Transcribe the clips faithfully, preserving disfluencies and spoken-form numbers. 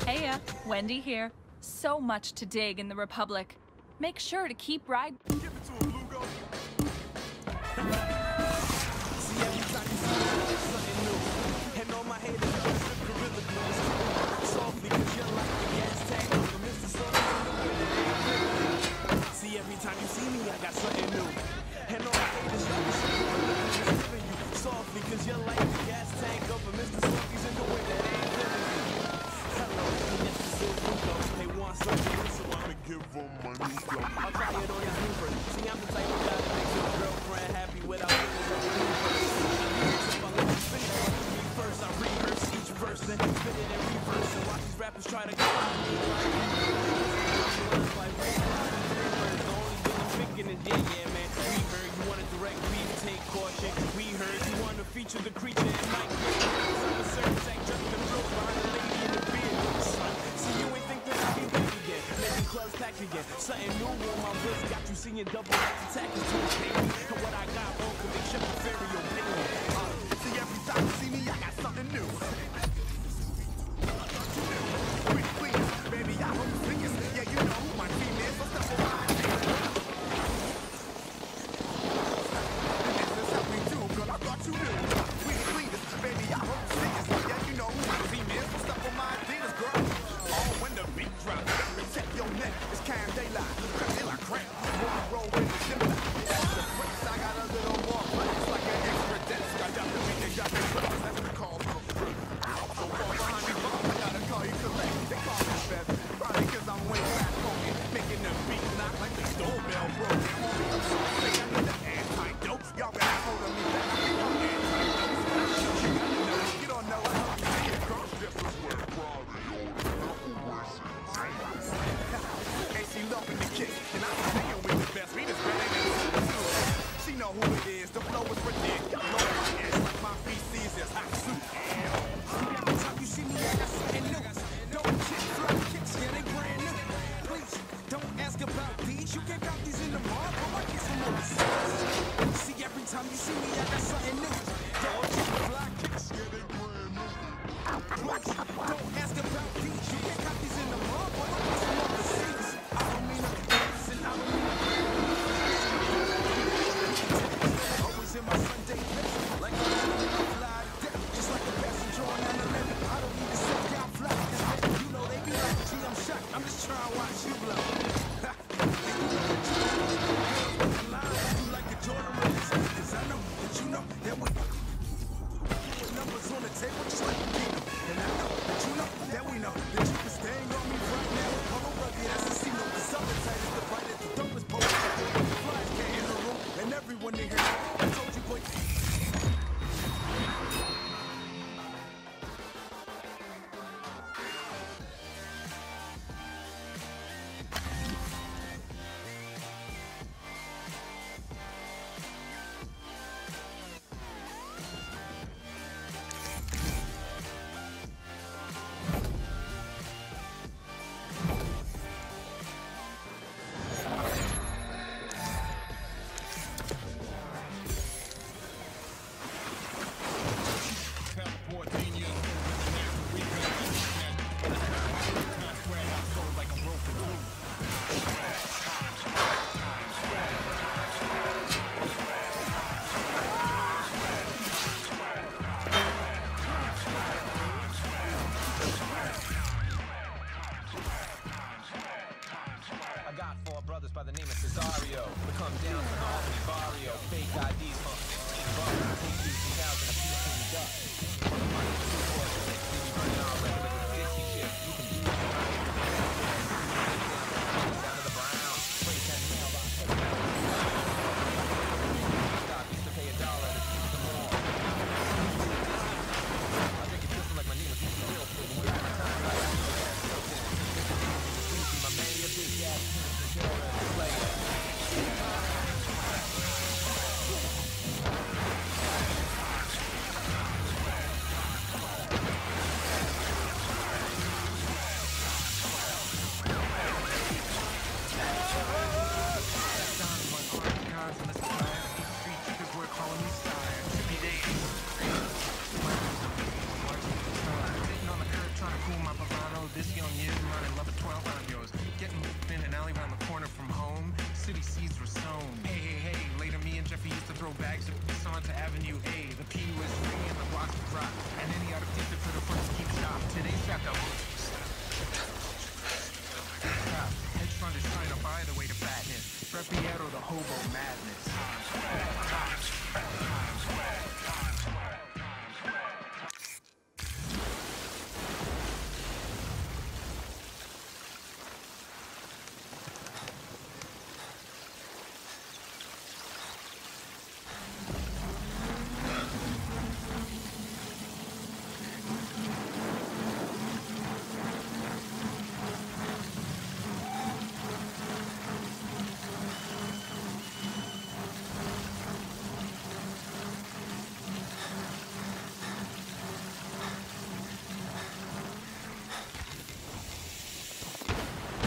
Heya, Wendy here. So much to dig in the Republic. Make sure to keep riding. Give it to him, Lugo. See, every time you see me, there's something new. And all my haters are just gorilla glue. Softly, cause you're like the gas tank of a Mister Softly. See, every time you see me, I got something new. And all my haters are just gorilla glue. Softly, cause you're like the gas tank of a Mister Softly's in the way that ain't feeling you. Hello, Mister Silvergo. They want something, so I'ma give them my new flow. I'll try it on your Hoover. See, I'm the type of guy that makes your girlfriend happy without feeling no reverse. If I let you finish what you read first, I rehearse each verse and spit it in reverse. And watch these rappers try to copy me like like the only thing I'm thinking is yeah, yeah, man. We heard you want a direct beat, take caution. We heard you want to feature the creature in Mike. I'm a certain tech just the throat behind the lady in the beard. Son, see you ain't think that I be back again. Making clubs pack again. Something new on my wrist got you seeing double X attackers to a baby. And what I got won't could make sure the fairy opinion. Uh, see every time you see me, I got something new. Pretty please, baby, I hope you think it's yeah, you know who my team is. What's up with my team? This is how we do, girl. I thought you knew. Pretty please, baby, I hope you think it's yeah, you know who my team is. What's up with my Adidas, girl? Oh, when the beat drop, protect your neck. It's Cam Daylight. Crap, they like crap. Roll, roll with the shimmer. The breaks, I got a little more, but it's like an extra desk. I got the beat, they got the crap. That's what they call me. So far behind me, Bob, I gotta call you collect. They call me fast. Probably cause I'm way back on it. Making the beat knock like the doorbell broke. I'm so sick, I need an antidote. Y'all been holding me back. I need an antidote. You don't know what I'm saying, girl. This is where quality and she loving the kick, and I'm hanging with the best. We just better than she know who it is. The flow is ridiculous. Blow my ass like my P Cs is hot soup. Every time you see me, I got something new. Don't kick, fly kicks, yeah, they brand new. Please, don't ask about these. You can't got these in the mall, but I get some overseas. See, every time you see me, I got something new. Don't kick, fly kicks, yeah, they brand new. Please, don't ask about these. You can't got these in the mall, but I get some overseas. I don't mean a listen, I don't mean a always in my Sunday best, like I'm fly to death, just like a passenger on nine eleven. I don't need to say y'all fly, you know they be like, gee, I'm shocked. I'm just trying to watch you blow. You like a Jordan release, cause I know that you know that we numbers on the table just like a kingdom. And I know that you know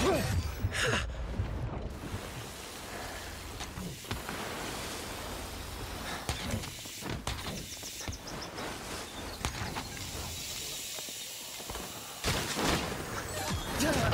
Yeah.